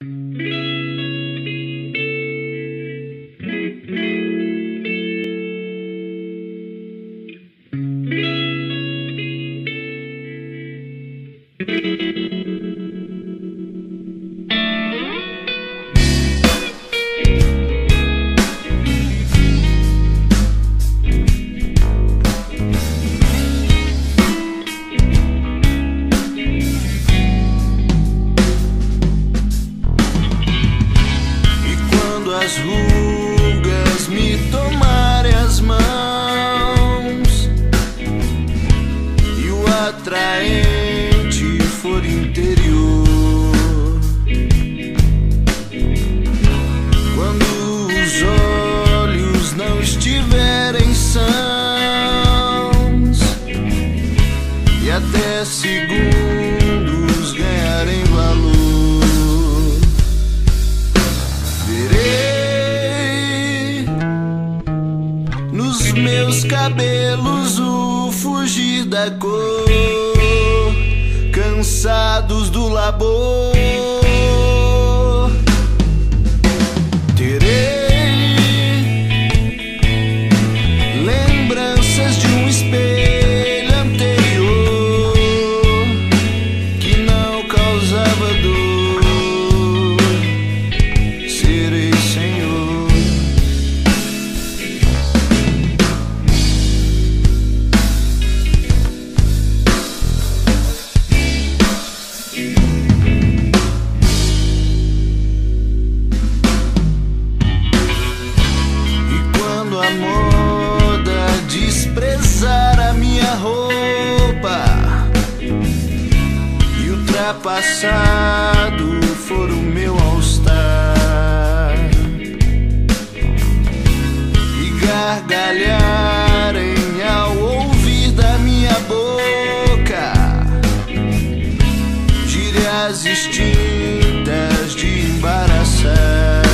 As rugas me tomarem as mãos e o atraente for interior, quando os olhos não estiverem sãos e até segundos ganharem valor, meus cabelos o fugir da cor, cansados do labor. Terei lembranças de um espelho anterior que não causava dor. Serei Senhor. A moda desprezar a minha roupa e ultrapassado for o meu all-star e gargalharem ao ouvir da minha boca gírias extintas de embaraçar.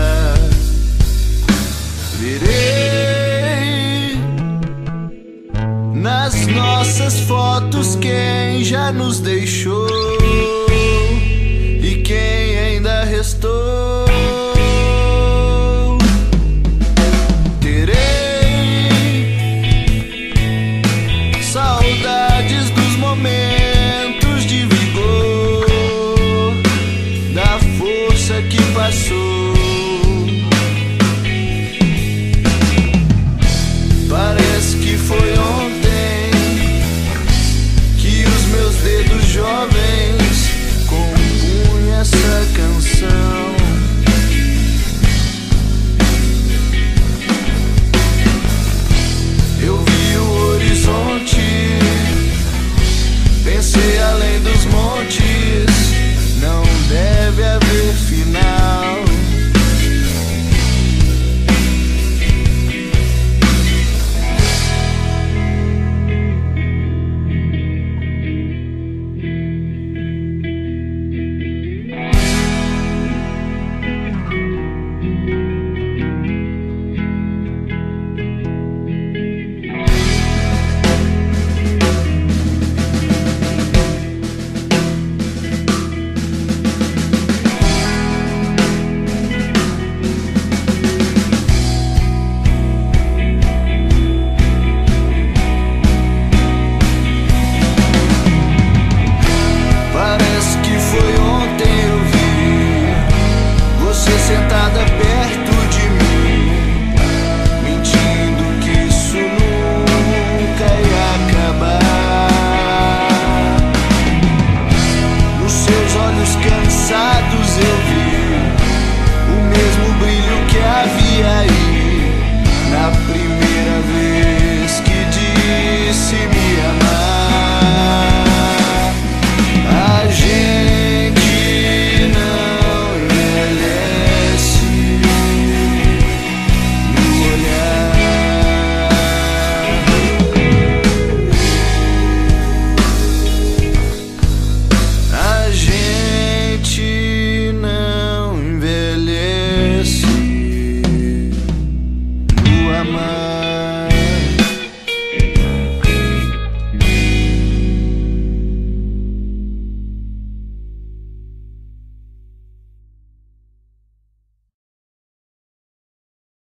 Verei nas nossas fotos quem já nos deixou e quem ainda restou. Terei saudades dos momentos de vigor, da força que passou.